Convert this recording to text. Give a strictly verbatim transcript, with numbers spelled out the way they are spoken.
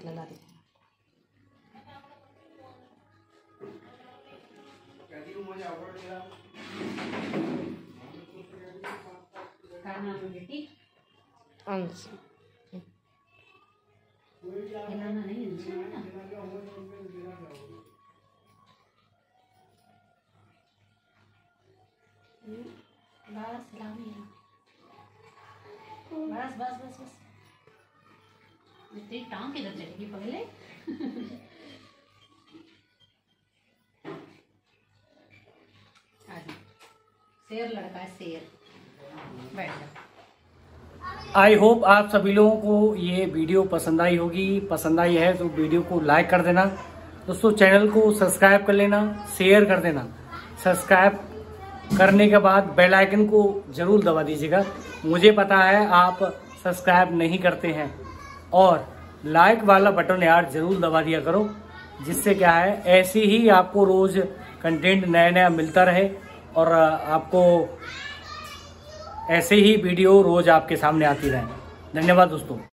लगा देते हैं। अंश हिलाना नहीं है ना, बस हिलानी है, बस बस बस बस। तेरी टांग किधर चलेगी पगले? शेर लड़का है, शेर। बैठ जा। आई होप आप सभी लोगों को ये वीडियो पसंद आई होगी। पसंद आई है तो वीडियो को लाइक कर देना दोस्तों, चैनल को सब्सक्राइब कर लेना, शेयर कर देना। सब्सक्राइब करने के बाद बेल आइकन को जरूर दबा दीजिएगा। मुझे पता है आप सब्सक्राइब नहीं करते हैं, और लाइक वाला बटन यार जरूर दबा दिया करो, जिससे क्या है ऐसे ही आपको रोज कंटेंट नया नया मिलता रहे और आपको ऐसे ही वीडियो रोज आपके सामने आती रहे। धन्यवाद दोस्तों।